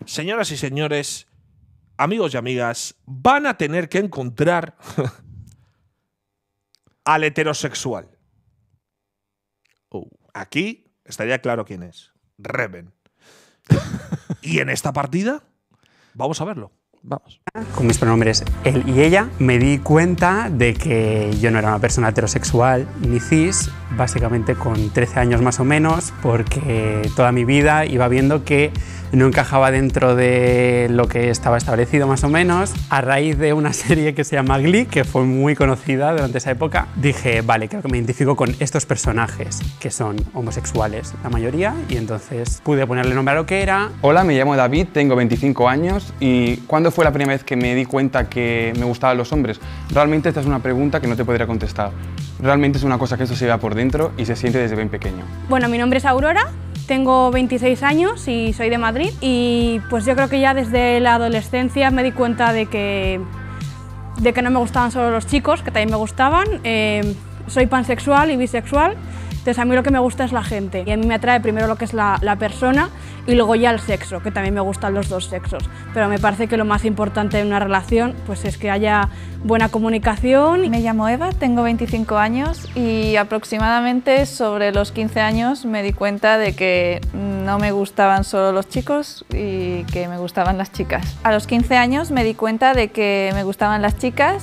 señoras y señores, amigos y amigas, van a tener que encontrar al heterosexual. Aquí estaría claro quién es. Reven. Y en esta partida, vamos a verlo. Vamos. Con mis pronombres él y ella, me di cuenta de que yo no era una persona heterosexual ni cis, básicamente con 13 años más o menos, porque toda mi vida iba viendo que no encajaba dentro de lo que estaba establecido más o menos. A raíz de una serie que se llama Glee, que fue muy conocida durante esa época, dije, vale, creo que me identifico con estos personajes, que son homosexuales, la mayoría, y entonces pude ponerle nombre a lo que era. Hola, me llamo David, tengo 25 años y ¿cuándo fue la primera vez que me di cuenta que me gustaban los hombres? Realmente esta es una pregunta que no te podría contestar. Realmente es una cosa que eso se lleva por dentro y se siente desde bien pequeño. Bueno, mi nombre es Aurora, tengo 26 años y soy de Madrid y pues yo creo que ya desde la adolescencia me di cuenta de que no me gustaban solo los chicos, que también me gustaban. Soy pansexual y bisexual. Entonces a mí lo que me gusta es la gente y a mí me atrae primero lo que es la persona y luego ya el sexo, que también me gustan los dos sexos. Pero me parece que lo más importante en una relación pues es que haya buena comunicación. Me llamo Eva, tengo 25 años y aproximadamente sobre los 15 años me di cuenta de que no me gustaban solo los chicos y que me gustaban las chicas. A los 15 años me di cuenta de que me gustaban las chicas,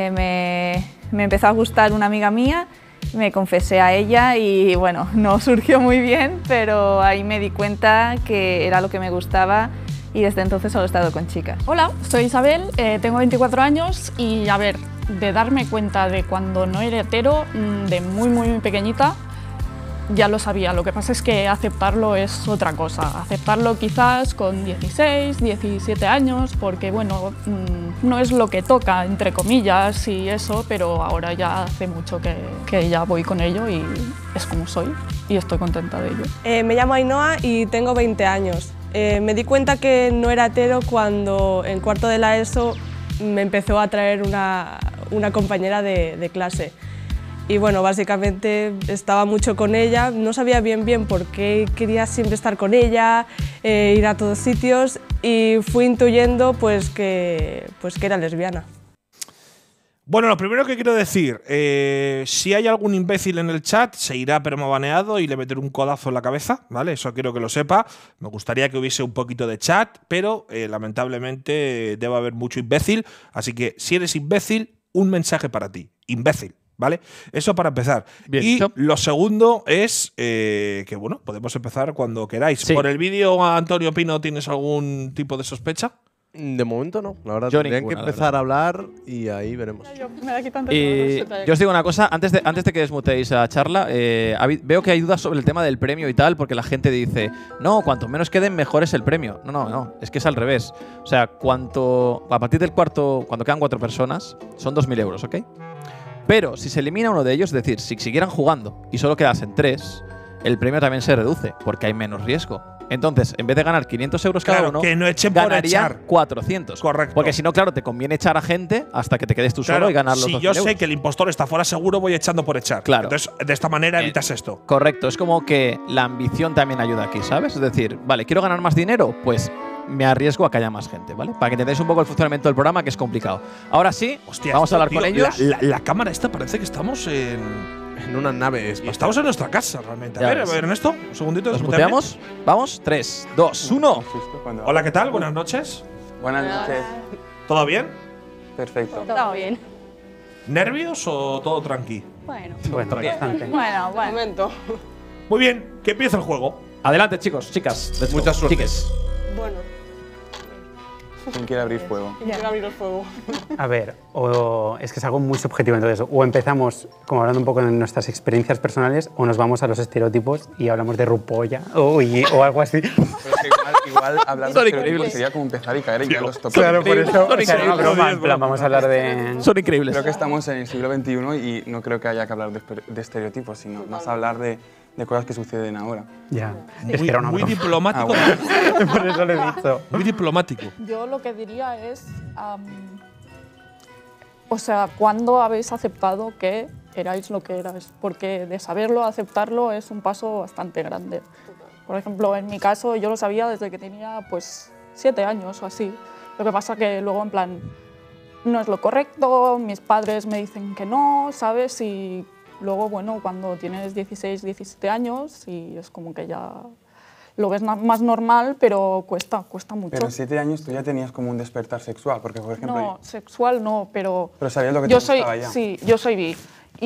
me empezó a gustar una amiga mía. Me confesé a ella y bueno, no surgió muy bien, pero ahí me di cuenta que era lo que me gustaba y desde entonces solo he estado con chicas. Hola, soy Isabel, tengo 24 años y a ver, de darme cuenta de cuando no era hetero, de muy pequeñita, ya lo sabía. Lo que pasa es que aceptarlo es otra cosa. Aceptarlo quizás con 16, 17 años, porque bueno, no es lo que toca, entre comillas, y eso, pero ahora ya hace mucho que ya voy con ello y es como soy y estoy contenta de ello. Me llamo Ainhoa y tengo 20 años. Me di cuenta que no era hetero cuando en cuarto de la ESO me empezó a traer una compañera de clase. Y bueno, básicamente estaba mucho con ella, no sabía bien por qué quería siempre estar con ella, ir a todos sitios y fui intuyendo pues que era lesbiana. Bueno, lo primero que quiero decir, si hay algún imbécil en el chat, se irá permabaneado y le meteré un codazo en la cabeza, ¿vale? Eso quiero que lo sepa. Me gustaría que hubiese un poquito de chat, pero lamentablemente debe haber mucho imbécil, así que si eres imbécil, un mensaje para ti, imbécil. ¿Vale? Eso para empezar. Bien y dicho. lo segundo es que, bueno, podemos empezar cuando queráis. Sí. ¿Por el vídeo, Antonio Pino, tienes algún tipo de sospecha? De momento no, la verdad. Yo Tendrían ninguna, que la empezar a hablar y ahí veremos. Y yo os digo una cosa, antes de que desmutéis la charla, veo que hay dudas sobre el tema del premio y tal, porque la gente dice, no, cuanto menos queden, mejor es el premio. No, es que es al revés. O sea, a partir del cuarto, cuando quedan 4 personas, son 2.000 euros, ¿ok? Pero si se elimina uno de ellos, es decir, si siguieran jugando y solo quedasen 3, el premio también se reduce, porque hay menos riesgo. Entonces, en vez de ganar 500 euros cada uno, que no echen por ganarían echar. 400. Correcto. Porque si no, claro, te conviene echar a gente hasta que te quedes tú solo y ganar los si 2.000 yo sé euros. que el impostor está fuera seguro, voy echando por echar. Claro. Entonces, de esta manera evitas esto. Correcto, es como que la ambición también ayuda aquí, ¿sabes? Es decir, vale, ¿quiero ganar más dinero? Pues me arriesgo a que haya más gente, ¿vale? Para que entendáis un poco el funcionamiento del programa, que es complicado. Ahora sí, Hostia, vamos a hablar tío, con ellos. La cámara esta parece que estamos en una nave espacial. Estamos en nuestra casa, realmente. Ya A ver, ves. Ernesto, un segundito. ¿Nos desmuteame. muteamos? Vamos, 3, 2, 1. Hola, ¿qué tal? Buenas noches. Buenas noches. ¿Todo bien? Perfecto. Todo bien. ¿Nervios o todo tranqui? Bueno, Bastante. bueno. Momento. Muy bien, que empiece el juego. Adelante, chicos, chicas. let's go. Mucha suerte. Chiques. Bueno, ¿Quién quiere abrir fuego? quiero abrir el fuego. A ver, es que es algo muy subjetivo, entonces o empezamos como hablando un poco de nuestras experiencias personales o nos vamos a los estereotipos y hablamos de rupolla o algo así. Pero es que igual hablar de Son estereotipos increíbles. sería como empezar y caer en los tópicos. Claro, por eso Son o sea, era una increíbles. broma, en plan, vamos a hablar de… Son increíbles. Creo que estamos en el siglo XXI y no creo que haya que hablar de estereotipos, sino más hablar de cosas que suceden ahora. Ya, es que era una Muy broma. diplomático. Por eso lo he dicho. Muy diplomático. Yo lo que diría es, o sea, ¿cuándo habéis aceptado que erais lo que erais? Porque de saberlo, aceptarlo es un paso bastante grande. Por ejemplo, en mi caso, yo lo sabía desde que tenía pues 7 años o así. Lo que pasa que luego, en plan, no es lo correcto, mis padres me dicen que no, ¿sabes? Y luego, bueno, cuando tienes 16, 17 años y es como que ya lo ves más normal, pero cuesta mucho. Pero en 7 años tú ya tenías como un despertar sexual, porque por ejemplo... No, sexual no, pero... Pero sabías lo que te gustaba ya. Sí, yo soy bi.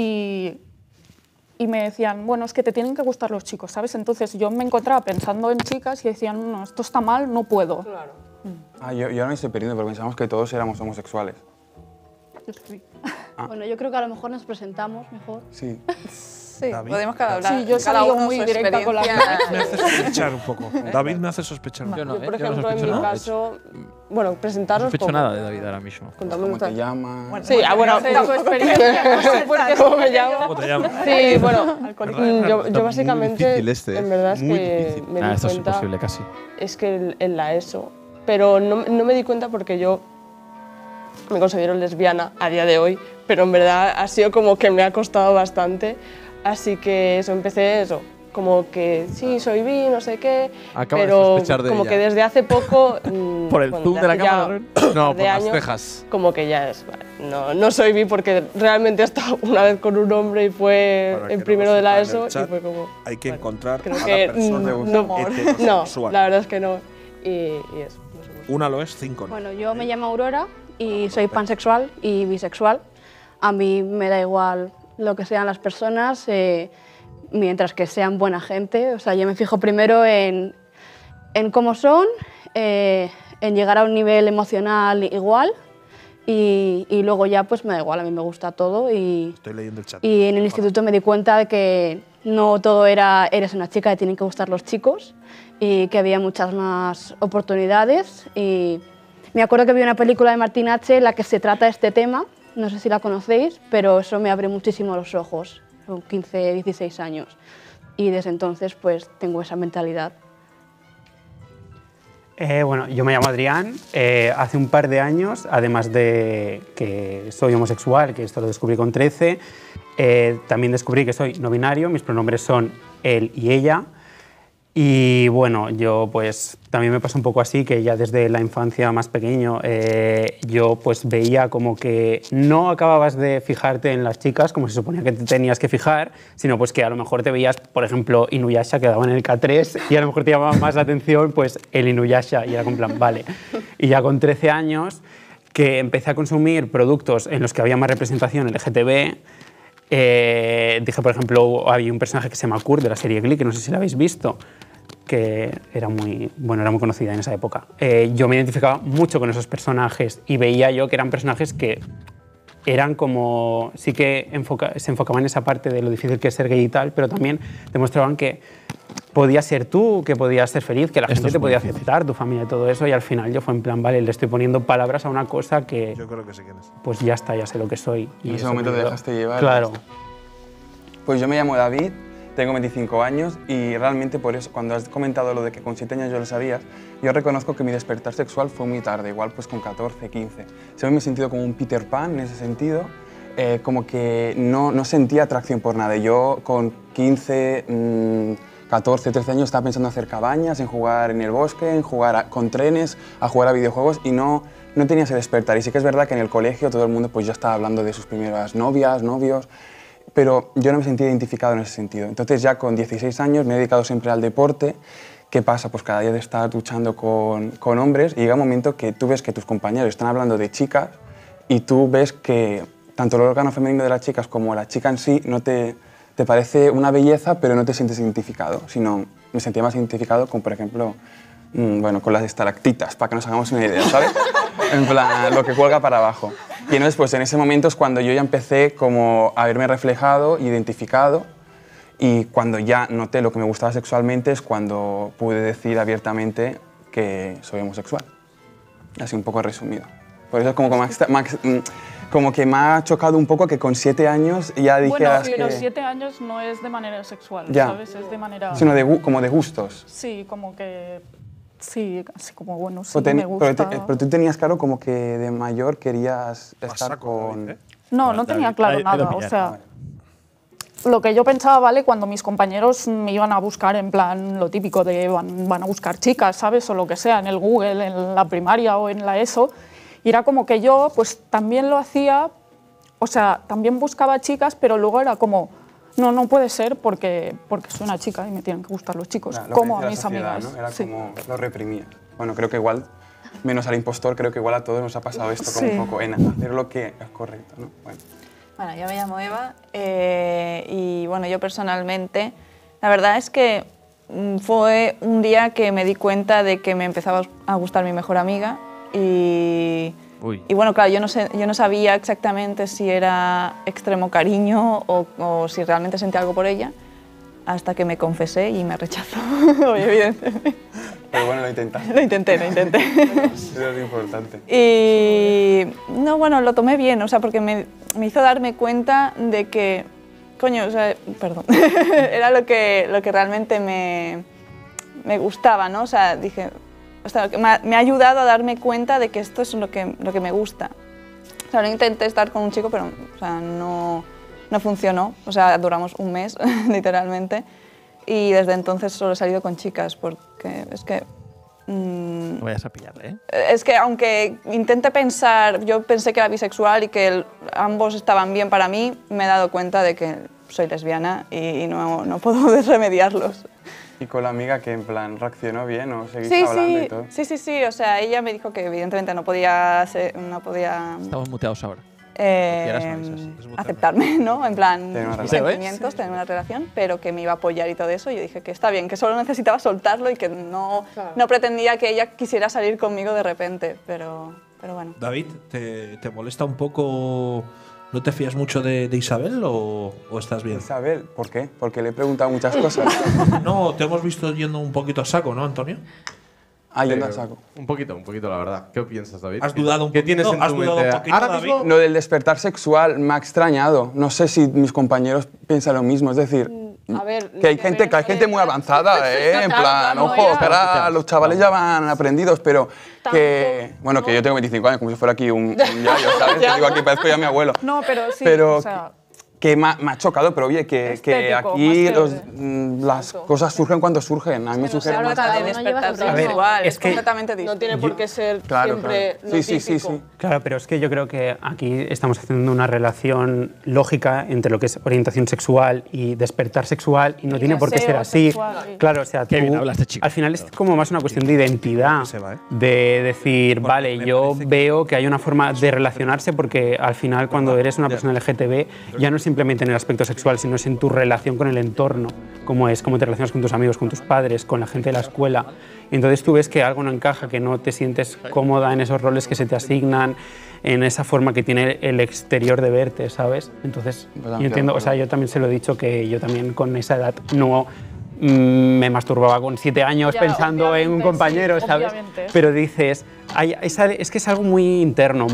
Y me decían, bueno, es que te tienen que gustar los chicos, ¿sabes? Entonces yo me encontraba pensando en chicas y decían, no, esto está mal, no puedo. Claro. Yo ahora me estoy perdiendo, porque pensamos que todos éramos homosexuales. Yo soy bi. Bueno, yo creo que a lo mejor nos presentamos mejor. Sí. Sí, David. podemos hablar. Sí, yo cada salgo uno muy su directa con la experiencia. Me hace sospechar un poco. David me hace sospechar. Yo no, Yo, por yo no ejemplo, en sospecho mi nada, de caso, bueno, No presentaros sospecho como- nada de David ahora mismo. contamos ¿Cómo nuestra- te llamas? Sí, bueno, Tengo su experiencia. porque ¿cómo me llamo? ¿Cómo te llamas? Sí, bueno, yo Está muy básicamente, difícil este, en verdad es muy que difícil. me di Esto es cuenta, imposible casi. es que en la ESO, pero no me di cuenta porque yo me considero lesbiana a día de hoy, pero en verdad ha sido como que me ha costado bastante, así que empecé como que sí, soy bi, no sé qué, Acaba de pero sospechar de como ella. que desde hace poco... Por el bueno, zoom de la hace ya cámara. un No, par por de las años, cejas. como que ya es, vale, no soy bi porque realmente he estado una vez con un hombre y fue Para que en no primero lo de la sepa en ESO el y chat, fue como... Hay que encontrar Creo a que la persona no, heterosexual. la verdad es que no. Y eso, no sé. Una lo es, 5 no. Bueno, yo me llamo Aurora y soy pansexual y bisexual. A mí me da igual lo que sean las personas, mientras que sean buena gente. O sea, yo me fijo primero en cómo son, en llegar a un nivel emocional igual y luego ya pues me da igual, a mí me gusta todo Estoy leyendo el chat. y en el instituto me di cuenta de que no todo era eres una chica, te tienen que gustar los chicos y que había muchas más oportunidades. Y me acuerdo que vi una película de Martín H. en la que se trata este tema, no sé si la conocéis, pero eso me abre muchísimo los ojos, con 15, 16 años. Y desde entonces pues tengo esa mentalidad. Bueno, yo me llamo Adrián. Hace un par de años, además de que soy homosexual, que esto lo descubrí con 13, también descubrí que soy no binario, mis pronombres son él y ella. Y bueno, yo pues también me pasa un poco así, que ya desde la infancia más pequeño yo pues veía como que no acababas de fijarte en las chicas como se suponía que te tenías que fijar, sino pues que a lo mejor te veías, por ejemplo, Inuyasha, que daban en el K3 y a lo mejor te llamaba más la atención pues el Inuyasha y era como en plan, vale. Y ya con 13 años que empecé a consumir productos en los que había más representación LGTB, dije, por ejemplo, había un personaje que se llama Kurt de la serie Glee, que no sé si la habéis visto, que era muy conocida en esa época. Yo me identificaba mucho con esos personajes y veía yo que eran personajes que eran como, sí que se enfocaban en esa parte de lo difícil que es ser gay y tal, pero también demostraban que podías ser tú, que podías ser feliz, que la gente te podía aceptar, tu familia y todo eso, y al final yo fue en plan, vale, le estoy poniendo palabras a una cosa que Yo creo que sé quién es. pues ya está, ya sé lo que soy. En ese eso momento me te ayudó. dejaste llevar. Claro. Pues yo me llamo David, tengo 25 años y realmente por eso, cuando has comentado lo de que con 7 años yo lo sabías, yo reconozco que mi despertar sexual fue muy tarde, igual pues con 14, 15. Siempre me he sentido como un Peter Pan en ese sentido, como que no sentía atracción por nada. Yo con 15, 14, 13 años estaba pensando en hacer cabañas, en jugar en el bosque, en jugar con trenes, a jugar a videojuegos y no tenía ese despertar. Y sí que es verdad que en el colegio todo el mundo pues ya estaba hablando de sus primeras novias, novios, pero yo no me sentía identificado en ese sentido. Entonces ya con 16 años me he dedicado siempre al deporte. ¿Qué pasa? Pues cada día de estar luchando con hombres y llega un momento que tú ves que tus compañeros están hablando de chicas y tú ves que tanto el órgano femenino de las chicas como la chica en sí no te parece una belleza, pero no te sientes identificado, sino me sentía más identificado con, por ejemplo, bueno, con las estalactitas, para que nos hagamos una idea, ¿sabes? En plan, lo que cuelga para abajo. Y entonces, pues en ese momento es cuando yo ya empecé como a verme reflejado, identificado, y cuando ya noté lo que me gustaba sexualmente es cuando pude decir abiertamente que soy homosexual. Así un poco resumido. Por eso es como que me ha chocado un poco que con 7 años ya dijeras bueno, pero que... 7 años no es de manera sexual, Ya. ¿sabes? Es de manera... Sino como de gustos. Sí, como que... Sí, así como, bueno, sí, Pero me gusta. pero tú tenías claro como que de mayor querías estar saco, con... David, ¿eh? No, no tenía claro Ahí lo nada, o pillas. sea... lo que yo pensaba, ¿vale? Cuando mis compañeros me iban a buscar, en plan, lo típico de van a buscar chicas, ¿sabes? O lo que sea, en el Google, en la primaria o en la ESO. Y era como que yo, pues, también lo hacía, o sea, también buscaba chicas, pero luego era como, no puede ser porque soy una chica y me tienen que gustar los chicos, Claro, como a la mis sociedad, amigas. ¿no? Era Sí. como lo reprimía. Bueno, creo que igual, menos al impostor, creo que igual a todos nos ha pasado esto como Sí. un poco en hacer lo que es correcto, ¿no? Bueno, yo me llamo Eva y bueno, yo personalmente, la verdad es que fue un día que me di cuenta de que me empezaba a gustar mi mejor amiga y bueno, claro, yo no sabía exactamente si era extremo cariño o si realmente sentía algo por ella hasta que me confesé y me rechazó, evidentemente. Pero bueno, lo intentaste. Lo intenté. Eso es importante. Y no, bueno, lo tomé bien, o sea, porque me hizo darme cuenta de que, coño, o sea, perdón, era lo que realmente me gustaba, ¿no? O sea, dije, o sea, me ha ayudado a darme cuenta de que esto es lo que me gusta. O sea, no intenté estar con un chico, pero o sea, no funcionó, o sea, duramos un mes, literalmente, y desde entonces solo he salido con chicas, porque es que... No vayas a pillarle, ¿eh? Es que aunque intente pensar, yo pensé que era bisexual y que ambos estaban bien para mí, me he dado cuenta de que soy lesbiana y no puedo remediarlos. ¿Y con la amiga que en plan reaccionó bien o seguiste hablando y todo? Sí, o sea, ella me dijo que evidentemente no podía Estamos muteados ahora. aceptarme, ¿no? En plan, Tener sentimientos, tener una relación, pero que me iba a apoyar y todo eso. Y yo dije que está bien, que solo necesitaba soltarlo y que no pretendía que ella quisiera salir conmigo de repente, pero bueno. David, ¿te molesta un poco? ¿No te fías mucho de Isabel o estás bien? Isabel, ¿por qué? Porque le he preguntado muchas cosas. No, te hemos visto yendo un poquito a saco, ¿no, Antonio? Yendo a saco. Un poquito, la verdad. ¿Qué piensas, David? ¿Has dudado un ¿Qué poquito? tienes en ¿Has tu dudado mente? un poquito, Ahora David? mismo, Lo del despertar sexual me ha extrañado. No sé si mis compañeros piensan lo mismo. Es decir, A ver, que hay gente muy avanzada, en plan, ojo, que ahora los chavales ya van aprendidos, pero que, bueno, que yo tengo 25 años, como si fuera aquí un yayo, ¿sabes? Te digo, aquí parezco ya mi abuelo. No, pero sí, Pero o sea, que me ha chocado, pero oye, que Estético, aquí más que las cosas surgen cuando surgen. A mí me surgieron Se más trata de tarde. despertar A ver, sexual, es es que completamente distinto. No tiene por qué ser Claro, siempre claro. lo Sí. típico. Claro, pero es que yo creo que aquí estamos haciendo una relación lógica entre lo que es orientación sexual y despertar sexual y no tiene por qué ser deseo así. sexual, sí. Claro, o sea, Qué tú, bien habla este chico. al final es como más una cuestión de identidad, Se va, ¿eh? de decir, Porque vale, me yo parece que- veo que hay una forma de relacionarse porque al final cuando eres una persona LGTB ya no es simplemente en el aspecto sexual, sino es en tu relación con el entorno, cómo te relacionas con tus amigos, con tus padres, con la gente de la escuela. Y entonces tú ves que algo no encaja, que no te sientes cómoda en esos roles que se te asignan, en esa forma que tiene el exterior de verte, ¿sabes? Entonces, Pues yo entiendo, o sea, yo también se lo he dicho que yo también con esa edad no me masturbaba con 7 años Ya, pensando en un obviamente, compañero, sí, ¿sabes? obviamente. Pero dices, es que es algo muy interno,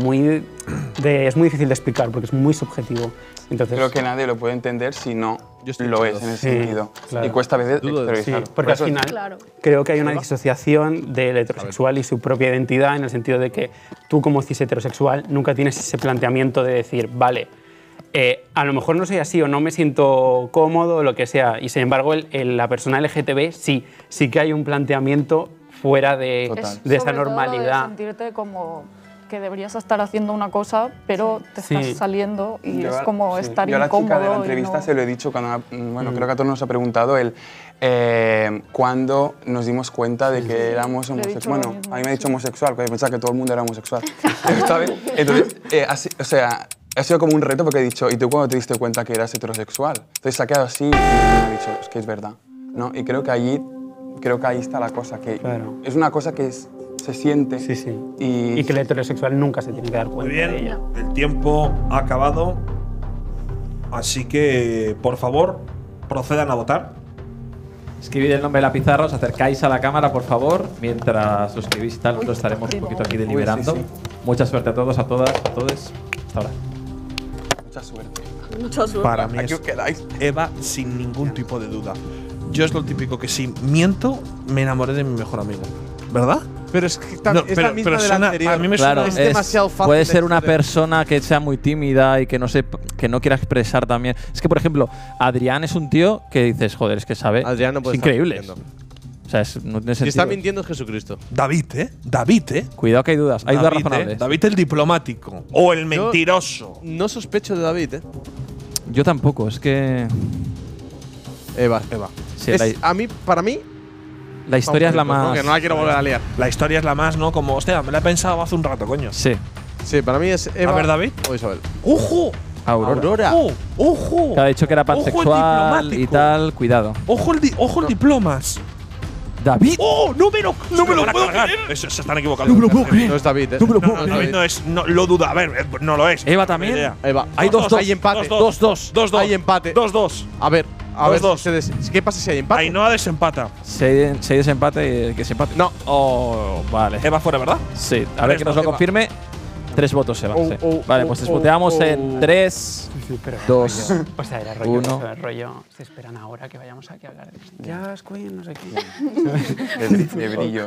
es muy difícil de explicar porque es muy subjetivo. Entonces, Creo que nadie lo puede entender si no Yo estoy lo con es dos. en ese Sí, sentido. claro. Y cuesta a veces Dudo de- sí, exteriorizarlo. porque al Por eso- final Claro. creo que hay una disociación del heterosexual y su propia identidad en el sentido de que tú como cis heterosexual nunca tienes ese planteamiento de decir, vale, a lo mejor no soy así o no me siento cómodo o lo que sea. Y sin embargo, la persona LGTB sí que hay un planteamiento fuera de, Total. de esa sobre todo lo de normalidad. sentirte como que deberías estar haciendo una cosa, pero te estás Sí. saliendo y Yo es a- como sí. estar Yo a la incómodo. chica de la y entrevista no- se lo he dicho cuando, bueno, creo que a todos nos ha preguntado cuándo nos dimos cuenta de que éramos Le he dicho homosexuales. lo Bueno, mismo, a mí me ha dicho sí. homosexual, porque pensaba que todo el mundo era homosexual. ¿Sabes? Entonces, o sea, ha sido como un reto porque he dicho, ¿y tú cuándo te diste cuenta que eras heterosexual? Entonces se ha quedado así y me ha dicho, es que es verdad, ¿no? Y creo que ahí está la cosa, que Claro. es una cosa que se siente. Sí, sí. Y, Y que el heterosexual nunca se tiene que dar Muy cuenta de bien, ella. el tiempo ha acabado. Así que, por favor, procedan a votar. Escribid el nombre en la pizarra, os acercáis a la cámara, por favor. Mientras os escribís y tal, nosotros estaremos un poquito aquí deliberando. sí. Mucha suerte a todos, a todas, a todos. Hasta ahora. mucha suerte. Mucha suerte. Para mí Aquí es os quedáis. Eva sin ningún tipo de duda. Yo es lo típico que si miento, me enamoré de mi mejor amigo. ¿Verdad? Pero es que No, es la misma de la suena- anterior. a mí me Claro, suena. es demasiado fácil puede de ser una entender. persona que sea muy tímida y que no quiera expresar también. Es que, por ejemplo, Adrián es un tío que dices, joder, es que sabe. Adrián no es puede estar increíble. mintiendo. O sea, no tiene Si sentido. está mintiendo es Jesucristo. David, ¿eh? David, ¿eh? Cuidado que hay dudas. Hay dudas David, razonables. David el diplomático. O el mentiroso. No sospecho de David, ¿eh? Yo tampoco, es que. Eva. Sí, Es, para mí, la historia es la vamos, más. no, que no la quiero volver a liar. La historia es la más, ¿no? Como, hostia, me la he pensado hace un rato, coño. Sí. Sí, para mí es Eva. A ver, David. O Isabel. ¡Ojo! Aurora. ¡Ojo! Que ha dicho que era Ojo el pansexual y diplomático. tal. Cuidado. ¡Ojo el diplomas! David. ¡Oh! ¡No me lo puedo creer! Se están equivocando. No es David, ¿eh? No, David no es. No, lo duda. A ver, no lo es. Eva también. Ni idea. Eva. Hay dos, Hay empate. 2-2. Hay empate. 2-2. A ver, Dos. ¿qué pasa si hay empate? Ainhoa desempata. Si hay desempate, que se empate. No. Oh, vale. Eva fuera, ¿verdad? Sí, a ver que nos lo Eva. confirme. 3 votos, Eva. Oh, sí. oh, Vale, oh, pues oh, desmuteamos oh. en 3, Sí, pero 2. O sea, era rollo. Uno. Eso, rollo. Se esperan ahora que vayamos aquí a hablar de Jazz Queen, no sé qué. De brillo.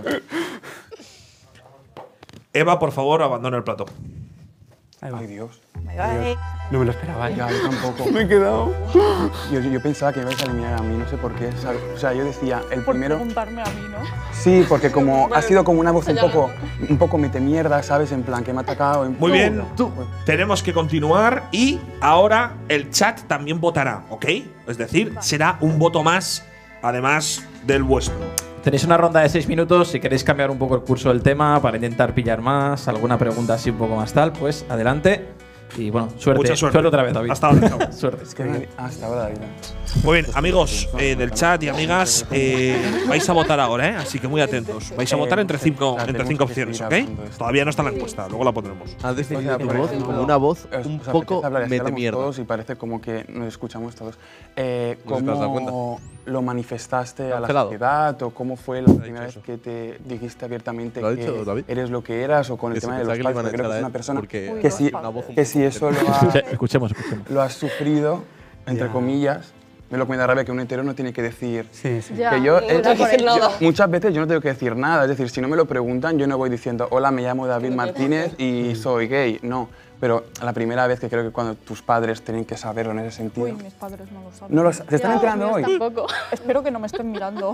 Eva, por favor, abandona el plato. Ahí va. Ay, Dios. No me lo esperaba. Ya, yo tampoco. Me he quedado. Yo pensaba que me ibais a eliminar a mí, no sé por qué. ¿sabes? O sea, yo decía, el Por primero. preguntarme a mí, ¿no? Sí, porque como ha sido como una voz un poco mete mierda, ¿sabes? En plan, que me ha atacado. Muy bien. Tenemos que continuar y ahora el chat también votará, ¿ok? Es decir, será un voto más, además del vuestro. Tenéis una ronda de 6 minutos. Si queréis cambiar un poco el curso del tema para intentar pillar más, alguna pregunta así un poco más tal, pues adelante. Y bueno, suerte. Mucha suerte. Suerte otra vez, David. Hasta ahora. Suerte. Es que hasta ahora, David. Muy bien, amigos del chat y amigas, vais a votar ahora, ¿eh? Así que muy atentos. Vais a votar entre cinco opciones, ¿ok? Todavía no está la encuesta, luego la pondremos. Has definido O sea, tu por voz ejemplo, como una voz os un apetece poco hablar, es que mete hablamos mierda. todos y parece como que nos escuchamos todos. No sé si te has dado ¿Cómo lo manifestaste a la Cancelado. sociedad o cómo fue la primera vez eso. que te dijiste abiertamente ¿Lo ha dicho David? que eres lo que eras o con el Que se tema de pensaba los que le padres? iban a Porque creo que es echar a una él persona porque que si, una voz un que poco si eso Sí, escuchemos. lo has sufrido, entre comillas, me lo cuenta Rabia que un hetero no tiene que decir. Sí, sí. Ya, Que yo, no tengo que decir nada. muchas veces yo no tengo que decir nada, es decir, si no me lo preguntan, yo no voy diciendo, hola, me llamo David Martínez y soy gay. No, pero la primera vez que creo que cuando tus padres tienen que saberlo en ese sentido. Uy, mis padres no lo saben. No lo sa- ¿Se están enterando hoy? Tampoco. Espero que no me estén mirando.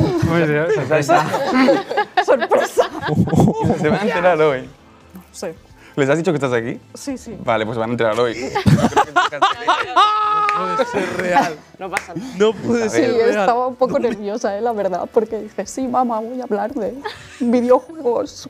¡Sorpresa! Se van a enterar hoy. Sí. ¿Les has dicho que estás aquí? Sí, sí. Vale, pues se van a enterar hoy. No puede ser real. No pasa nada. No puede Sí, ser real. estaba un poco nerviosa, la verdad, porque dije, sí, mamá, voy a hablar de videojuegos.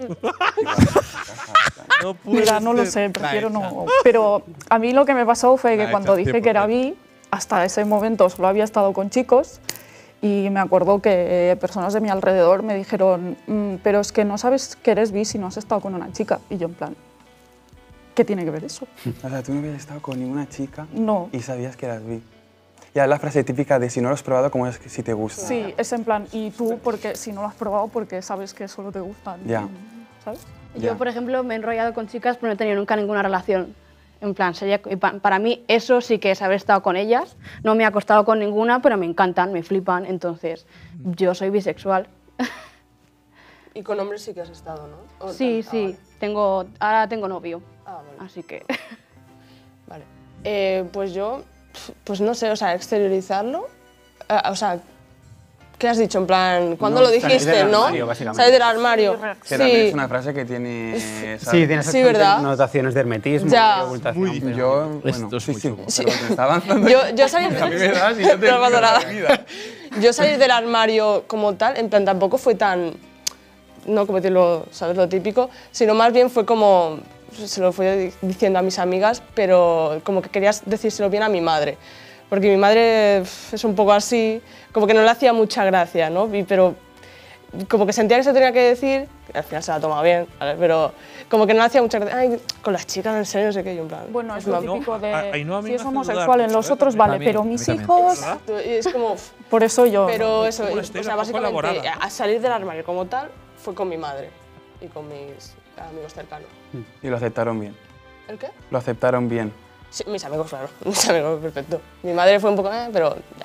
No puede Mira, no lo ser. sé, prefiero no. Pero a mí lo que me pasó fue que La cuando hecha dije que era 100%. bi, hasta ese momento solo había estado con chicos y me acuerdo que personas de mi alrededor me dijeron, pero es que no sabes que eres bi si no has estado con una chica. Y yo en plan, ¿qué tiene que ver eso? O sea, tú no habías estado con ninguna chica No. y sabías que eras bi. Ya la frase típica de si no lo has probado, ¿cómo es que si te gusta? Sí, es en plan, y tú, porque si no lo has probado, porque sabes que solo te gustan. Ya. ¿Sabes? Yo, por ejemplo, me he enrollado con chicas, pero no he tenido nunca ninguna relación. En plan, para mí eso sí que es haber estado con ellas. No me he acostado con ninguna, pero me encantan, me flipan. Entonces, yo soy bisexual. Y con hombres sí que has estado, ¿no? ¿O Sí, tal? sí. Ahora tengo novio. Vale. Así que… Vale. Pues yo, pues no sé, o sea, exteriorizarlo. O sea, ¿qué has dicho? En plan, ¿cuándo No, lo dijiste, salir del no? armario, básicamente. Salir del armario. Que también Sí. es una frase que tiene. ¿sabes? Sí, tiene esas Sí, ¿verdad? notaciones de hermetismo Ya. y ocultación. pero- Yo, bueno, Esto es sí, muy sí. chungo. Perdón, que me está avanzando. Yo salir… A mí me das y yo te No pasa digo nada. la vida. Yo salir del armario como tal, en plan, tampoco fue tan… No como decirlo, ¿sabes? Lo típico, sino más bien fue como… Se lo fui diciendo a mis amigas, pero como que querías decírselo bien a mi madre. Porque mi madre es un poco así, como que no le hacía mucha gracia, ¿no? Pero como que sentía que se tenía que decir, al final se la toma bien, ¿vale? Pero como que no le hacía mucha gracia, ay, con las chicas en serio, no sé qué, yo en plan… Bueno, es no, lo típico de Ainhoa a mí si me es hace homosexual dudar en mucho, los ¿eh? otros, También. vale, También, pero a mí mis también. hijos… Exacto, y es como… Por eso yo… Pero eso, Una o historia sea, un poco básicamente, elaborada, ¿no? a salir del armario como tal, fue con mi madre y con mis amigos cercanos. Y lo aceptaron bien. ¿El qué? Lo aceptaron bien. Sí, mis amigos, claro. Mis amigos, perfecto. Mi madre fue un poco, pero…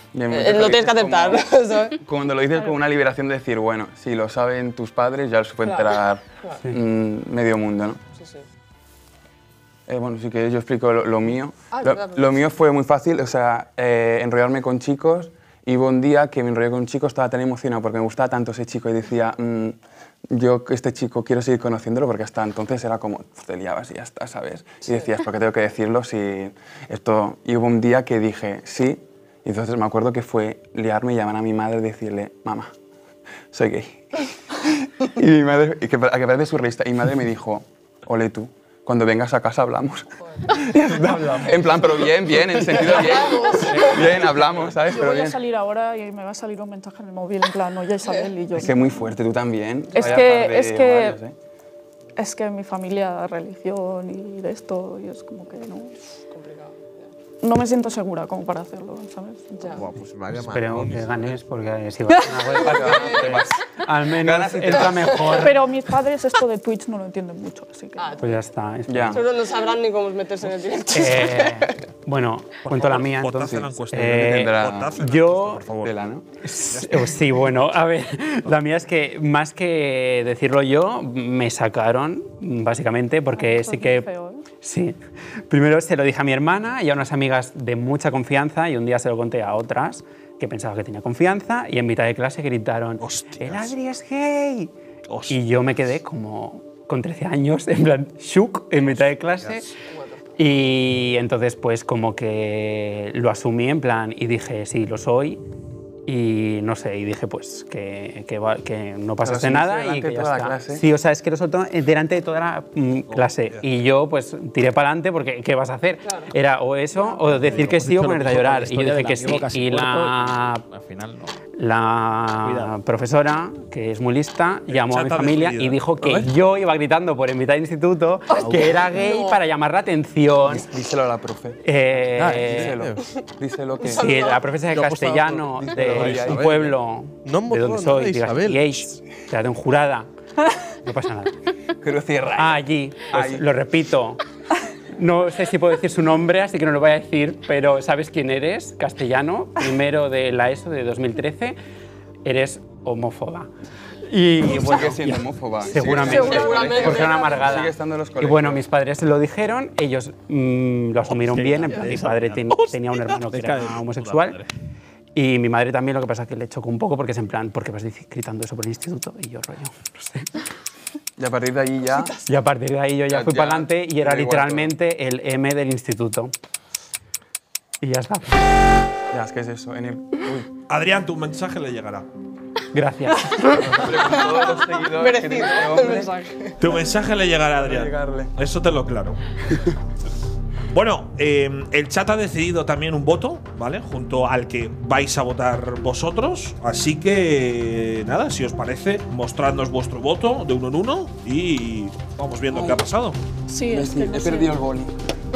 Bien, Lo tienes que aceptar, ¿sabes? Cuando lo dices con una liberación de decir, bueno, si lo saben tus padres, ya los puede enterar medio mundo, ¿no? Sí, sí. Bueno, sí que yo explico lo mío. Verdad, Lo mío fue muy fácil, o sea, enrollarme con chicos. Y hubo un día que me enrollé con un chico, estaba tan emocionado porque me gustaba tanto ese chico y decía, yo este chico quiero seguir conociéndolo porque hasta entonces era como, te liabas y ya está, ¿sabes? Y decías, ¿por qué tengo que decirlo si esto...? Y hubo un día que dije, sí. Y entonces me acuerdo que fue liarme y llamar a mi madre y decirle, mamá, soy gay. Y mi madre, que parece surrealista, y mi madre me dijo, ole tú, cuando vengas a casa hablamos. En plan, pero bien, en sentido bien. Bien, hablamos, ¿sabes? Yo pero voy a bien. salir ahora y me va a salir un mensaje en el móvil en plan, oye Isabel y yo. Es que muy fuerte, tú también. Es Vaya que- par de es que- ovarios, ¿eh? Es que mi familia, religión y de esto, y es como que no... No me siento segura como para hacerlo, ¿sabes? Buah, pues vaya Espero mal. que ganes porque si vas a una web, al menos entra mejor. Pero mis padres esto de Twitch no lo entienden mucho, así que... Pues ya está. Ya. Solo no sabrán ni cómo meterse en el directo. Bueno, cuento la mía Votad entonces. en la encuesta. tendrá- Votad en la yo- encuesta, por favor. Tela, ¿no? Sí, bueno, a ver, la mía es que más que decirlo yo, me sacaron, básicamente, porque Esto sí es que... muy feo, ¿eh? Sí. Primero se lo dije a mi hermana y a unas amigas de mucha confianza y un día se lo conté a otras que pensaba que tenía confianza y en mitad de clase gritaron, Hostias. ¡el Adri es gay! Hostias. Y yo me quedé como con 13 años, en plan, shook, en mitad de clase. Y entonces pues como que lo asumí en plan y dije, sí, lo soy. Y no sé, y dije pues que no pasase asumiste nada delante y que de ya toda la está. clase. Sí, o sea, es que lo soltó delante de toda la clase. Y yo pues tiré para adelante porque ¿qué vas a hacer? Era o eso o decir que sí o ponerte a llorar. Y yo dije que sí. Y la Al final no. la profesora, que es muy lista, llamó a mi chata familia decidida. y dijo que yo iba gritando por en mitad de instituto que era gay para llamar la atención. Díselo a la profe. Eh, Díselo que... Sí, la profesora de Yo apostaba castellano por- de Isabel, un pueblo No de donde votó soy, nada, digas, Isabel. gays, quédate en jurada, no pasa nada. Creo cierra. Ah, allí, pues Ahí. lo repito. No sé si puedo decir su nombre, así que no lo voy a decir, pero ¿sabes quién eres? Castellano, primero de la ESO de 2013, eres homófoba. Y bueno, Sigue siendo homófoba. seguramente, porque era una amargada. Sigue estando en los Y colegios. bueno, mis padres lo dijeron, ellos lo asumieron bien, en plan, mi padre tenía un hermano que era homosexual. Y mi madre también, lo que pasa es que le chocó un poco porque es en plan, ¿por qué vas gritando eso por el instituto? Y yo, rollo, no sé. Y a partir de ahí ya... Y a partir de ahí yo ya Ya- fui ya para adelante y era da igual literalmente el M del instituto. Y ya está. Ya, es que es eso. En el... Uy. Adrián, tu mensaje le llegará. Gracias. Hombre, con todos los seguidores que tiene este hombre, Tu mensaje le llegará a Adrián. llegarle. Eso te lo claro. Bueno, el chat ha decidido también un voto, ¿vale? Junto al que vais a votar vosotros. Así que, nada, si os parece, mostradnos vuestro voto de uno en uno y vamos viendo qué ha pasado. Sí, es que no He sé. perdido el boli.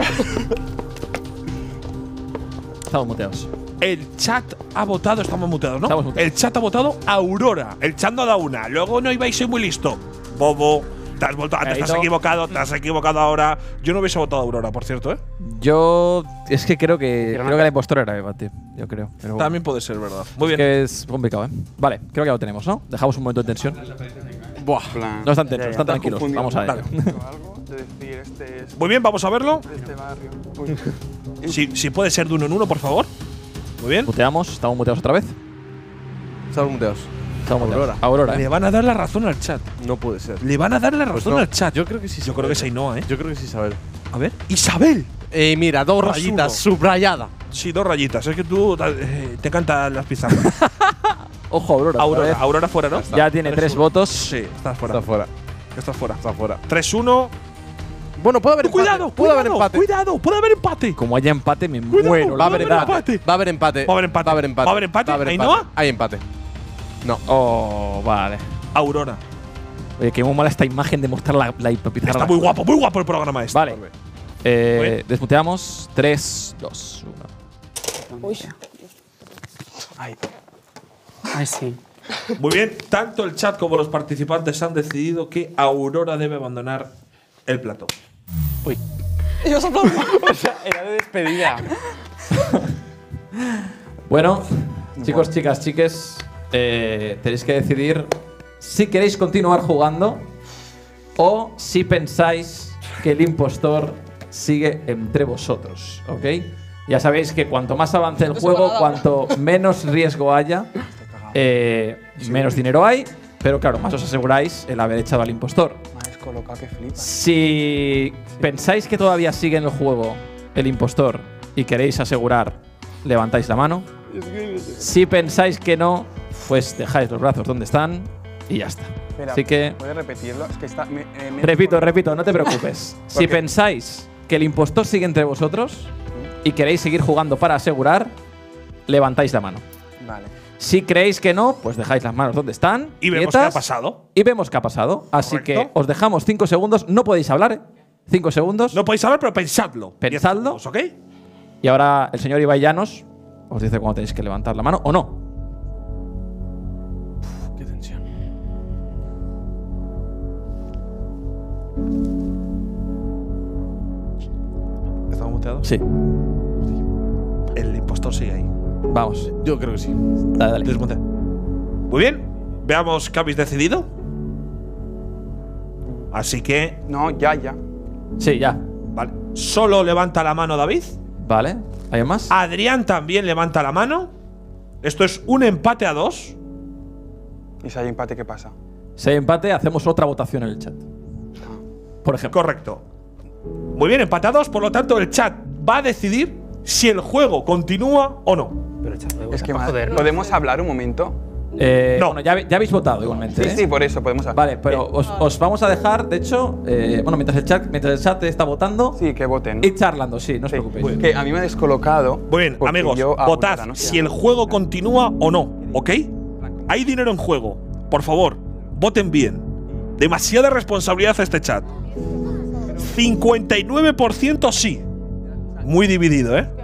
Estamos muteados. El chat ha votado, estamos muteados, ¿no? Estamos muteados. El chat ha votado a Aurora. El chat no da una. Luego no ibais, soy muy listo. Bobo, te has vuelto, te estás Caído. equivocado, te has equivocado ahora. Yo no hubiese votado a Aurora, por cierto, ¿eh? Yo es que creo que la impostora era Eva, tío. Yo creo. Pero bueno. También puede ser, ¿verdad? Muy bien. Es que es complicado, ¿eh? Vale, creo que ya lo tenemos, ¿no? Dejamos un momento de tensión. Buah. No están tensos, están tranquilos. confundido. Vamos a ello. Algo de decir, este es Muy bien, vamos a verlo. de este barrio. Uy. Si puede ser de uno en uno, por favor. Muy bien. Muteamos, estamos muteados otra vez. Estamos muteados. Estamos muteados. Aurora. Aurora, Le van a dar la razón al chat. No puede ser. Le van a dar la Pues razón no, al chat. Yo creo que sí. Yo creo que es Ainhoa, ¿eh? Yo creo que sí, Isabel. A ver. Isabel. Mira, dos 2-1. rayitas, subrayada. Sí, dos rayitas. Es que tú te cantan las pizarras. Ojo, Aurora. otra Aurora, vez. Aurora fuera, ¿no? Ya tiene 3 votos. Sí, estás fuera. Está fuera. Estás fuera. Está fuera. 3-1. Bueno, puede haber empate. Cuidado, Puede haber empate. Cuidado, puede haber empate. Como haya empate, me Cuidado, muero. Va a la haber verdad. empate. Va a haber empate. Va a haber empate. Va a haber empate. ¿Va a haber empate? Va a haber ¿Ainhoa? empate. Hay empate. No. Oh, vale. Aurora. Oye, qué muy mala esta imagen de mostrar la pizarra. Está muy guapo el programa este. Vale. Bien. Desmuteamos. 3, 2, 1. Uy. Ay, sí. Muy bien. Tanto el chat como los participantes han decidido que Aurora debe abandonar el plató. Uy. Y os aplaudo. O sea, era de despedida. Bueno, chicos, chicas, chiques, tenéis que decidir si queréis continuar jugando o si pensáis que el impostor sigue entre vosotros, ¿ok? Ya sabéis que cuanto más avance el juego, cuanto menos riesgo haya, menos dinero hay, pero claro, más os aseguráis el haber echado al impostor. Si pensáis que todavía sigue en el juego el impostor y queréis asegurar, levantáis la mano. Si pensáis que no, pues dejáis los brazos donde están y ya está. Espera, Así que ¿puedes repetirlo? Es que está, repito, no te preocupes. Si pensáis que el impostor sigue entre vosotros y queréis seguir jugando para asegurar, levantáis la mano. Vale. Si creéis que no, pues dejáis las manos donde están. Y vemos quietas, qué ha pasado. Y vemos qué ha pasado. Así Correcto. que os dejamos 5 segundos. No podéis hablar, ¿eh? 5 segundos. No podéis hablar, pero pensadlo. Pensadlo. 10 segundos, ¿ok? Y ahora el señor Ibai Llanos os dice cuándo tenéis que levantar la mano o no. Qué tensión. ¿Estamos muteados? Sí. El impostor sigue ahí. Vamos. Yo creo que sí. Dale, dale. Desmonte. Muy bien. Veamos qué habéis decidido. Así que, No, ya. Sí, ya. vale. Solo levanta la mano David. Vale. ¿Hay más? Adrián también levanta la mano. Esto es un empate a 2. ¿Y si hay empate, qué pasa? Si hay empate, hacemos otra votación en el chat. Por ejemplo. Correcto. Muy bien, empate a 2. Por lo tanto, el chat va a decidir si el juego continúa o no. Pero chaval, Es que joder, ¿podemos hablar un momento? No. Bueno, ya habéis votado igualmente. Sí, ¿eh? sí, por eso podemos hablar. Vale, pero os vamos a dejar, de hecho, bueno, mientras el chat está votando, Sí, que voten. y charlando, sí, no os Sí, preocupéis. que a mí me ha descolocado. Muy bien, porque amigos, yo votad ahora, ¿no? si el juego continúa o no, ¿ok? Hay dinero en juego. Por favor, voten bien. Demasiada responsabilidad a este chat. 59% sí. Muy dividido, ¿eh?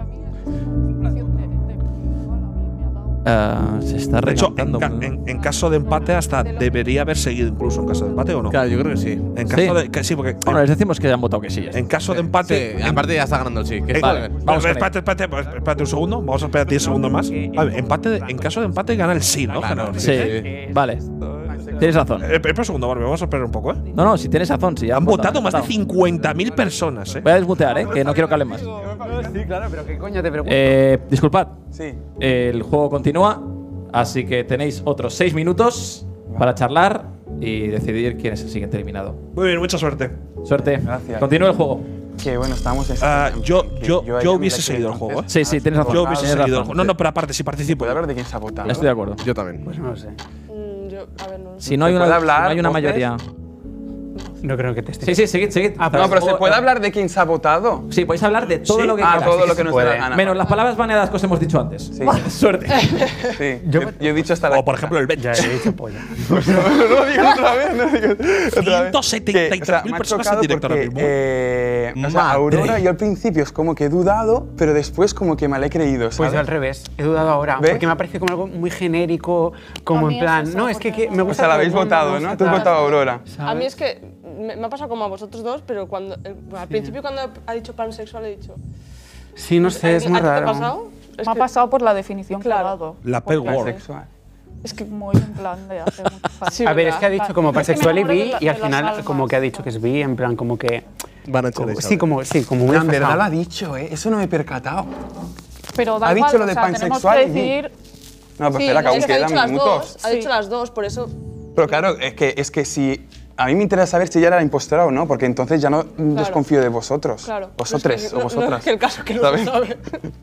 Se está De hecho, recantando. en caso de empate, hasta debería haber seguido incluso en caso de empate o no. Claro, yo creo que sí. En caso de. Sí, porque. Bueno, les decimos que han votado que sí. ya está. En caso de empate. Sí, aparte ya está ganando el sí. Que Vale, vale. vamos con espérate un segundo. Vamos a esperar 10 segundos más. Vale, en caso de empate gana el sí, ¿no? Claro, Sí, vale. Tienes razón. Espera un segundo, Barbie. Vamos a esperar un poco, ¿eh? No, si tienes razón, sí. Han votado más de 50.000 personas, ¿eh? Voy a desmutear, que no quiero que hablen más. Sí, claro, pero ¿qué coño te preocupa? Disculpad, Sí. el juego continúa, así que tenéis otros 6 minutos para charlar y decidir quién es el siguiente eliminado. Muy bien, mucha suerte. Suerte. Gracias. Continúa el juego. Que bueno, estamos en. Yo hubiese seguido el juego, ¿eh? Sí, tienes razón. Yo hubiese Tienes seguido el razón. juego. No, pero aparte, si participo. ¿Puede hablar de quién se ha votado? Estoy de acuerdo. Yo también. Pues no lo sé. Yo, a ver, no. Si no hay ¿Se una, puede hablar, si no hay una voces? mayoría. No creo que te esté. Sí, seguid. No, pero ¿se puede hablar de quién se ha votado? Sí, podéis hablar de todo Sí. lo que Ah, queráis. todo lo que nos dé la gana. Menos las palabras baneadas que os hemos dicho antes. Sí. Suerte. Sí, yo he dicho hasta la. O por ejemplo el bench. Ya he dicho polla. no lo digas otra vez, no lo digas otra vez. 173.000 me ha personas chocado en directo ahora porque, mismo. o sea, Madre. Aurora, yo al principio es como que he dudado, pero después como que me la he creído, ¿sabes? Pues yo al revés, he dudado ahora. ¿Ve? Porque me ha parecido como algo muy genérico, como A mí en plan. es eso, No, es que me O gusta. sea, la todo habéis el mundo, votado, me ¿no? gusta Tú has tal. votado a Aurora. A mí es que me ha pasado como a vosotros dos, pero cuando al principio cuando ha dicho pansexual he dicho. Sí, no sé, es ¿A muy ti te ha raro. pasado? Es Me ha que- pasado por la definición que ha Claro. dado. La P-word. Sexual. Es que muy en plan de hacer mucho fácil. Sí, A ver, es ¿verdad? que ha dicho como Es que me pansexual y enamoré bi de la- y al de las final almas. como que ha dicho que es bi, en plan como que. Van a echar Sí, como muy En verdad desfasado. lo ha dicho, ¿eh? Eso no me he percatado. Pero da Ha igual, dicho lo o de sea, tenemos pansexual que y bi. decir. No, pero Sí, espera, que aún es que ha quedan dicho las minutos. dos. Ha dicho las dos, por eso. Pero claro, es que si. A mí me interesa saber si ella era la impostora o no, porque entonces ya no desconfío de vosotros. Claro. Vosotros Es que o no vosotras. es que el caso que no ¿Sabes? lo sabe.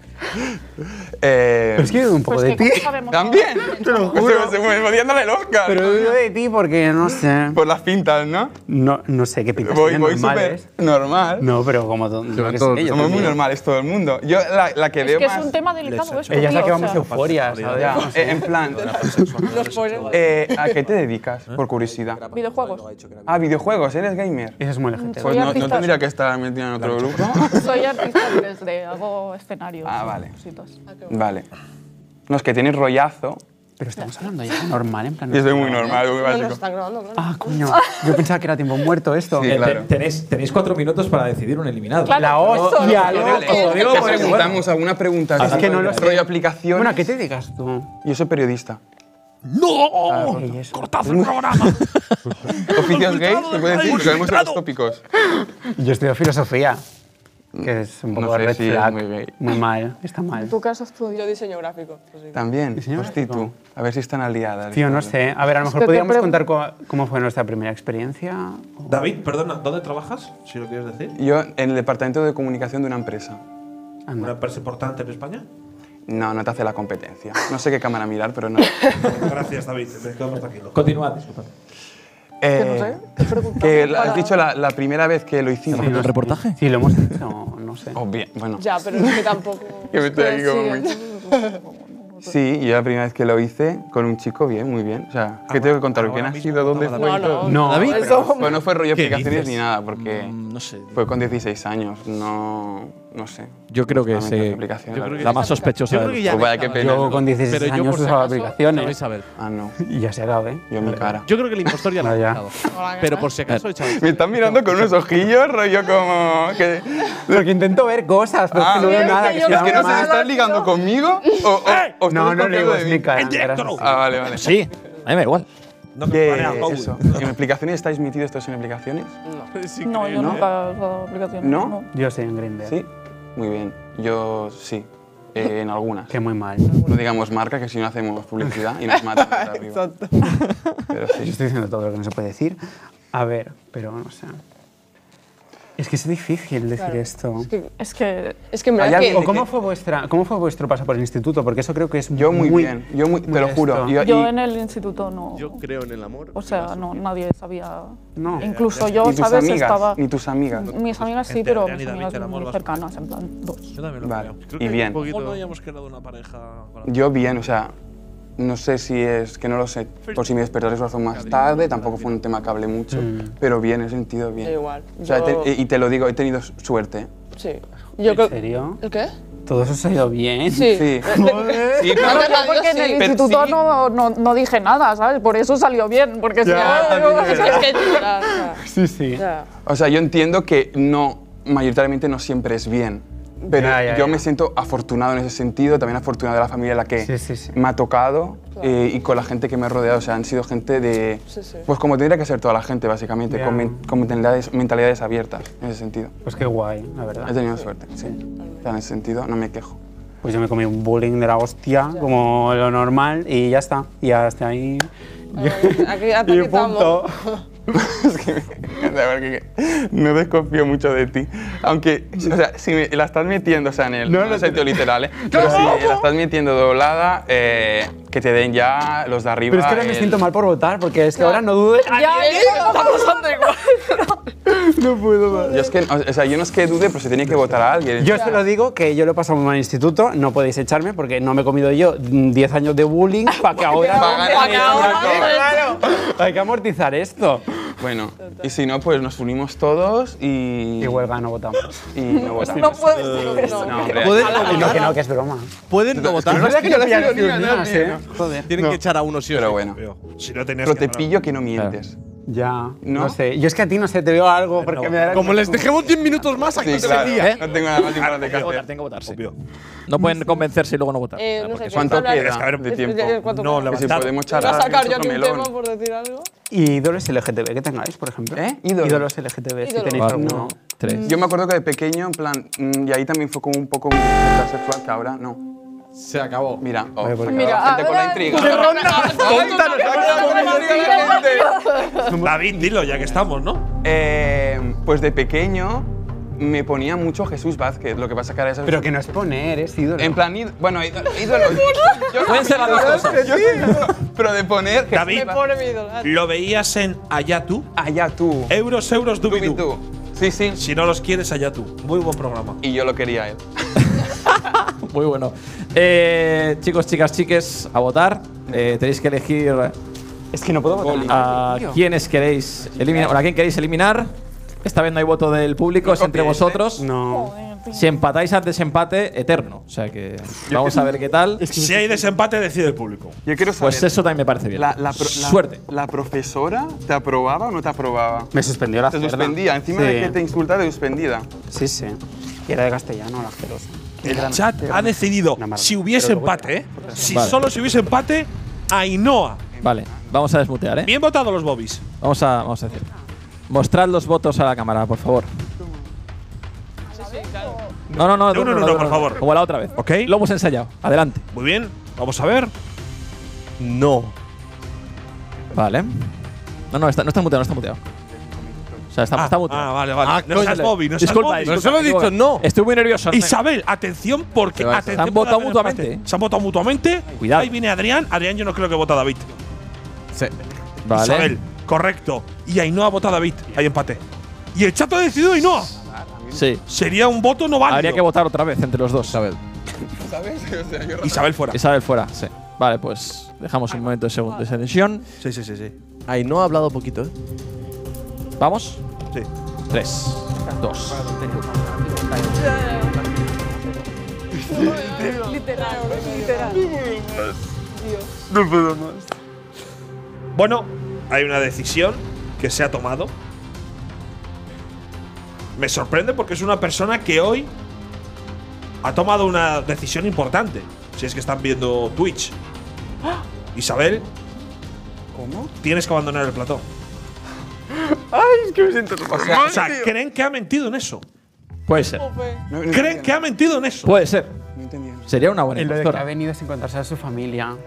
Pero es que dudo un poco Pues de que ti. ¿cómo sabemos ¿También? Te lo Se me podían dar el Oscar. Pero dudo de ti porque no sé. Por las pintas, ¿no? No sé qué pintas Voy tienen súper normales. normal. No, pero como yo qué sé, yo Somos muy también. normales todo el mundo. Yo la que Es veo que más. es un tema delicado esto. Ella es la tío, que o va más sea. euforia, ¿sabes? Ya, No sé. en plan. Los ponen. ¿A qué te dedicas? Por curiosidad. Videojuegos. Ah, videojuegos, ¿eres gamer? Eso es muy legítimo. Pues Soy no artista. tendría que estar metido en otro grupo. Soy artista 3D, hago escenarios. Ah, vale. Cositas. Vale. No, es que tienes rollazo Pero estamos hablando ya de normal, en plan. Yo soy muy normal, muy No, básico. nos están grabando, claro. Ah, coño. Yo pensaba que era tiempo muerto esto. Sí, claro. Tenéis 4 minutos para decidir un eliminado. La hostia, loco. ¿Qué preguntamos? ¿Alguna pregunta? Es que no lo sé. Rollo aplicaciones. Bueno, ¿a qué te dedicas tú? Yo soy periodista. ¡No! ¿Y eso? ¡Cortad el programa! ¿Oficios gays? ¿Se puede decir? Porque vemos los tópicos. Yo estudio filosofía, que es un poco No sé red si es flag. muy gay. Muy mal, está mal. ¿Tú qué has estudiado? Yo diseño gráfico. Pues sí. También. Diseño Hosti, gráfico. tú. A ver si están aliadas. Tío, no sé. A ver, a lo mejor que te podríamos pre- contar cómo fue nuestra primera experiencia. David, perdona, ¿dónde trabajas? Si lo quieres decir. Yo en el departamento de comunicación de una empresa. ¿Una empresa importante en España? No, no te hace la competencia. No sé qué cámara mirar, pero no. Gracias, David. Te quedamos tranquilo. Continuad, disculpad. no sé, ¿qué preguntamos que para- has dicho la primera vez que lo hicimos. ¿Un reportaje? Sí, lo hemos hecho, no sé. Oh, bien, bueno. Ya, pero es que tampoco. Que me estoy aquí como Sí, muy... Sí, y yo la primera vez que lo hice con un chico, bien, muy bien. O sea, ¿qué tengo que contar? ¿Quién ha sido? ¿Dónde fue? No, y todo? no. No, David. Pues no fue rollo ¿Qué aplicaciones dices? ni nada, porque No sé. fue con 16 años. No sé. Yo creo que Solamente sí. aplicaciones, Yo creo que La más sospechosa. Yo creo que ya Pues vaya, qué estaba. pena. Yo con 16 Pero yo, años por si usaba acaso, aplicaciones. vais a ver. Ah, no. Y ya se acabé. Yo mi cara. Yo creo que el impostor ya lo ha Vaya. dejado. Pero por si acaso, chaval. Me están mirando con unos ojillos, rollo como... Que, Porque intento ver cosas, pero es que no veo nada. que Que yo se es que no sé si llama estás ligando conmigo o No, no le digo, de es mí. mi cara. ¡En directo! gracias. Ah, vale, vale. Sí, a mí me da igual. No me Que planea Paul. eso. ¿En aplicaciones estáis metidos todos en aplicaciones? No, yo nunca he usado aplicaciones. ¿No? Yo sé en Grindr. Sí. Muy bien. Yo sí. En algunas. Que muy mal. No digamos marca, que si no hacemos publicidad y nos matan desde arriba. Exacto. Pero Yo sí. estoy diciendo todo lo que no se puede decir. A ver, pero no sé. Es que es difícil decir Claro. esto. Es que Es que en Hay verdad alguien que. ¿O cómo fue vuestro paso por el instituto? Porque eso creo que es Yo muy bien. Yo muy, te lo juro. esto. yo en el instituto no. Yo creo en el amor. O sea, no, nadie sabía. No. Incluso yo, ni tus ¿sabes? amigas, Estaba. ni tus amigas. Mis amigas sí, En pero teoría, mis ni David, amigas el amor muy vas cercanas, en plan, dos. Yo también lo Vale. creo. Creo Y que bien. un poquito no hayamos creado una pareja. Yo bien, o sea, no sé si es que no lo sé, por si mi despertar es razón más tarde, tampoco fue un tema que hablé mucho, pero bien, he sentido bien. Igual. O sea, Yo- y te lo digo, he tenido suerte. Sí. Yo ¿En creo. serio? ¿El qué? ¿Todo eso se ha ido bien? Sí. Sí. Joder. Sí, Claro, pero, yo porque en el pero instituto sí. no dije nada, ¿sabes? Por eso salió bien, porque si Ya, no, también Es que ya, Sí, sí. ya. O sea, yo entiendo que no, mayoritariamente no siempre es bien, pero Ya, yo ya. me siento afortunado en ese sentido, también afortunado de la familia en la que Sí, sí, sí. me ha tocado y con la gente que me ha rodeado, o sea, han sido gente de, Sí, sí. pues como tendría que ser toda la gente, básicamente, Ya. con mentalidades abiertas, en ese sentido. Pues qué guay, la He verdad. tenido suerte, sí. O sea, en ese sentido no me quejo. Pues yo me comí un bullying de la hostia, como lo normal, y ya está. Y hasta ahí. Aquí hasta y aquí estamos. punto. Es que me encanta porque no desconfío mucho de ti. Aunque, o sea, si me la estás metiendo, o sea, en el sentido literal, pero si la estás metiendo doblada, que te den ya los de arriba. Pero es que ahora me siento mal por votar, porque es que ahora no dude. Ya, está pasando igual. No puedo más. Yo es que, o sea, yo no es que dude, pero se tenía que votar a alguien. Yo se lo digo que yo lo he pasado muy mal en el instituto, no podéis echarme porque no me he comido yo 10 años de bullying para que ahora. Pa' que ahora- Claro, hay que amortizar esto. Bueno, y si no, pues nos unimos todos y. Y huelga, no votamos. Y no votamos. No puede ser eso. No, hombre. Pueden no Y no, votar. que es broma. Pueden no votar. Es verdad que yo pillas ironía, ironías, no, ¿eh? Joder. Tienen que echar a uno sí o Pero sí. bueno. Si no tenías Pero te que pillo que no mientes. Ya, ¿No? no sé. Yo es que a ti no sé, te veo algo porque me da. Como les dejemos 10 minutos más, aquí Sí, se claro. vendía. No tengo nada más importante que Tengo que votar, hacer. tengo que votar, sí. Obvio. No pueden convencerse y luego no votar. No sé, ¿Cuánto ¿quieres queda hablar? de tiempo? ¿Cuánto No, queda? Que si levantar. podemos Voy a charlar. sacar yo otro aquí un melón. tema por decir algo. ¿Y ídolos LGTB que tengáis, por ejemplo? ¿Eh? ¿Ídolos? Ídolos LGTB, si Ídolos. tenéis Cuatro, alguno. 3. Yo me acuerdo que de pequeño, en plan, y ahí también fue como un poco mi identidad sexual, que ahora no. Se acabó. Mira, Vale, pues Mira, gente con la intriga. David, dilo, ya que estamos, ¿no? Pues de pequeño me ponía mucho Jesús Vázquez, lo que pasa que ahora es… Pero que no es poner, es ídolo. En plan, bueno, ídolo. Pueden ser las dos cosas. Yo soy ídolo, pero de poner Jesús David, Me pone mi ídolo. ¿lo veías en Allá tú? allá tú. Euros, dubidú. Tú. Sí, sí. Si no los quieres, Allá tú. Muy buen programa. Y yo lo quería a él. Muy bueno. Chicos, chicas, chiques, a votar. Tenéis que elegir Es que no puedo votar. a quiénes queréis eliminar. ¿A quién queréis eliminar? Esta vez no hay voto del público, es entre vosotros. No. Si empatáis al desempate, eterno. O sea que vamos a ver qué tal. Si hay desempate, decide el público. Yo quiero saber. Pues eso también me parece bien. Suerte. ¿La profesora te aprobaba o no te aprobaba? Me suspendió la Te cerda. suspendía. Encima de que te insultaba, te suspendía. Sí, sí. Y era de castellano, la asquerosa. El chat ha decidido, Una maravilla. si hubiese Pero luego- empate, si Vale. solo si hubiese empate, Ainhoa. Vale, vamos a desmutear, ¿eh? Bien votado los bobbies. Vamos a decir. Mostrad los votos a la cámara, por favor. No, De uno en uno, por favor. Como la otra vez. Ok. Lo hemos ensayado. Adelante. Muy bien, vamos a ver. No. Vale. No está muteado, no está muteado. O sea, está muteado. Vale, vale. Ah, no seas coño. Bobby, no seas Disculpa, Bobby. No solo he dicho no. Estoy muy nervioso. Isabel, atención porque Se atención han puede votado haber mutuamente. empate. Se han votado mutuamente. Cuidado. Ahí viene Adrián. Adrián yo no creo que vota a David. Sí. Vale. Isabel, correcto. Y Ainhoa vota a David. Hay empate. Y el chat ha decidido Ainhoa. Sí. Sería un voto no válido. Habría que votar otra vez entre los dos. Isabel. ¿Sabes? O sea, yo Isabel fuera. Isabel fuera, sí. Vale, pues dejamos un momento de tensión. Sí. Ahí no ha hablado poquito, ¿eh? ¿Vamos? Sí. 3, 2. no puedo más. Bueno, hay una decisión que se ha tomado. Me sorprende porque es una persona que hoy ha tomado una decisión importante. Si es que están viendo Twitch. Isabel, ¿Cómo? tienes que abandonar el plató. Ay, es que me siento O sea, creen que ha mentido en eso. Puede ser. No Creen que ha mentido en eso. Puede ser. No entendía. Sería una buena En lo de que ha impostora. venido es encontrarse a su familia.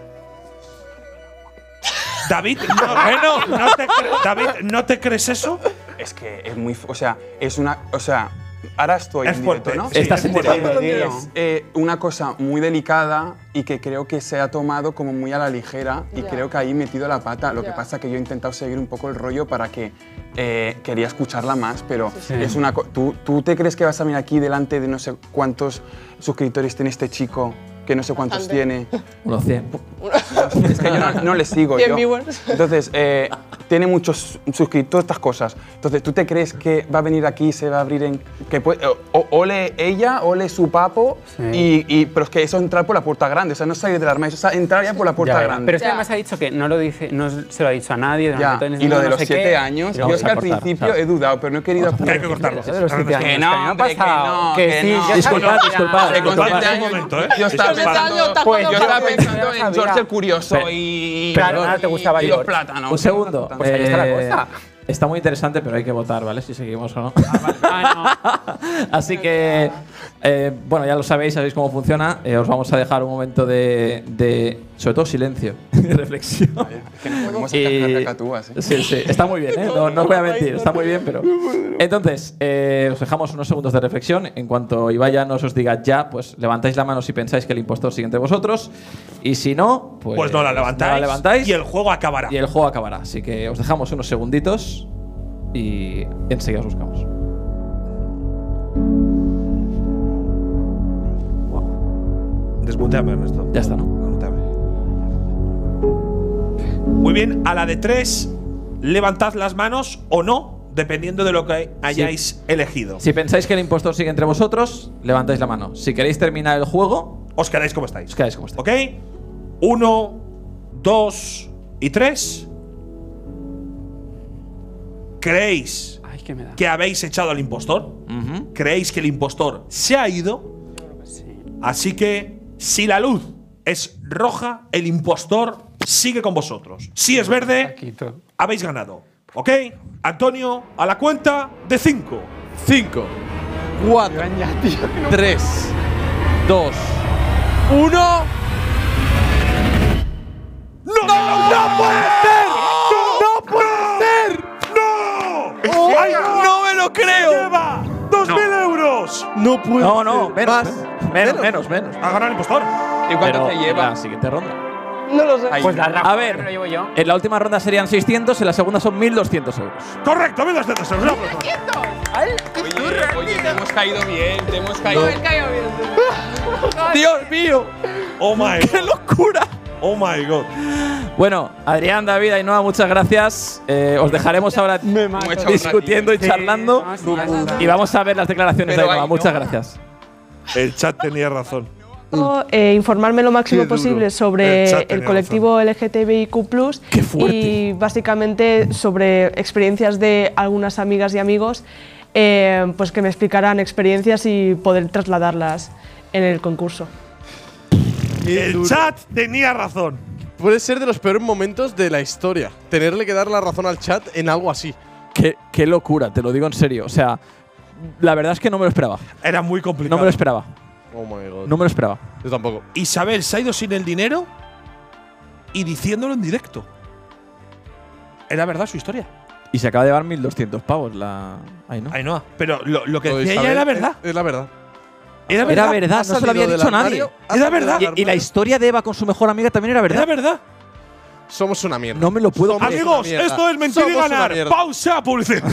David, David, ¿no te crees eso? Es que es muy. O sea, es una. O sea, ahora estoy Es en fuerte, directo, ¿no? sí, Estás es en fuerte. directo. Es una cosa muy delicada y que creo que se ha tomado como muy a la ligera y creo que ahí he metido la pata. Lo que pasa es que yo he intentado seguir un poco el rollo para que quería escucharla más, pero es una. ¿Tú te crees que vas a venir aquí delante de no sé cuántos suscriptores tiene este chico? Que no sé cuántos tiene. Unos 100. Es que yo no le sigo. 100 yo. viewers. Entonces, tiene muchos suscriptores, todas estas cosas. Entonces, ¿tú te crees que va a venir aquí y se va a abrir en. Que puede, ole ella, ole su papo? Sí. Pero es que eso es entrar por la puerta grande, o sea, no salir del armario, eso es entrar ya por la puerta Ya, grande. pero es que además ha dicho que no lo dice, no se lo ha dicho a nadie. ya. durante Y lo de no los sé 7 qué. años, Pero yo es vamos que a al cortar, principio ¿sabes? he dudado, pero no he querido. Que hay que cortarlo. Eso de los 7 años. Que no, me ha hombre, que pasado. no, Que que sí, no. yo Disculpad, sabía. disculpad. Que con Disculpad, 7 un años, momento, ¿eh? Yo estaba pensando, Pues yo yo estaba también pensando no en sabía. George el Curioso Pero- y. Pero nada, te gustaba y los George. plátanos. Un segundo. Pues ahí está la cosa. Está muy interesante, pero hay que votar, ¿vale? Si seguimos o no. Ah, Así que, bueno, ya lo sabéis cómo funciona. Os vamos a dejar un momento de sobre todo, silencio y reflexión. Es que nos podemos Y- hacer cacatúas, ¿eh? Sí, sí, está muy bien, ¿eh? No os voy a mentir, está muy bien, pero. Entonces, os dejamos unos segundos de reflexión. En cuanto Ibai nos os diga ya, pues levantáis la mano si pensáis que el impostor sigue entre vosotros. Y si no, Pues no la levantáis, y el juego acabará. y el juego acabará. Así que os dejamos unos segunditos y enseguida os buscamos. Desmuteame, Ernesto. Ya está, ¿no? Desmuteame. Muy bien, a la de 3, levantad las manos o no, dependiendo de lo que hayáis elegido. Si pensáis que el impostor sigue entre vosotros, levantáis la mano. Si queréis terminar el juego, Os quedáis como estáis. os quedáis como estáis. ¿Ok? 1, 2 y 3. ¿Creéis Ay, que me da. que habéis echado al impostor? Ujú. ¿Creéis que el impostor se ha ido? Así que, si la luz es roja, el impostor sigue con vosotros. Si es verde, Paquito. habéis ganado. ¿Ok? Antonio, a la cuenta de 5. 5, 4, 3, 2, 1. ¡No! ¡No puede ser! ¡No puede ser! ¡No! ¡Ay, ¡No me lo creo! ¡Lleva 2.000 euros! No puedo. No, no, menos. Más. Menos. Ha ganado el impostor. ¿Y cuánto Pero te en lleva? la siguiente ronda. No lo sé. Pues la A ver, me lo llevo yo. en la última ronda serían 600, en la segunda son 1.200 euros. Correcto, 1.200 euros. Un aplauso. Oye, te hemos caído bien, te hemos caído bien. ¡Dios mío! Oh my ¡Qué locura! Oh my god. Bueno, Adrián, David, Ainhoa, muchas gracias. Os dejaremos ahora discutiendo y charlando. Y vamos a ver las declaraciones de Ainhoa. Muchas gracias. El chat tenía razón. Informarme lo máximo posible sobre El chat el tenía colectivo LGTBIQ+, ¡Qué fuerte! y básicamente sobre experiencias de algunas amigas y amigos, pues que me explicarán experiencias y poder trasladarlas en el concurso. El chat tenía razón. Puede ser de los peores momentos de la historia. Tenerle que dar la razón al chat en algo así. Qué locura, te lo digo en serio. O sea, la verdad es que no me lo esperaba. Era muy complicado. No me lo esperaba. Oh my god. No me lo esperaba. Yo tampoco. Isabel se ha ido sin el dinero y diciéndolo en directo. Era verdad su historia. Y se acaba de llevar 1.200 pavos la Ainhoa. Ainhoa. Pero lo que Lo de decía ella Isabel era verdad. Es la verdad. Era verdad. Era verdad, no se lo había salido dicho del nadie. armario, ha Era salido verdad. del Y la armario. historia de Eva con su mejor amiga también era verdad. Era verdad. Somos una mierda. No me lo puedo Somos creer. Amigos, una mierda. esto es mentir y Somos una ganar. mierda. Pausa, publicidad.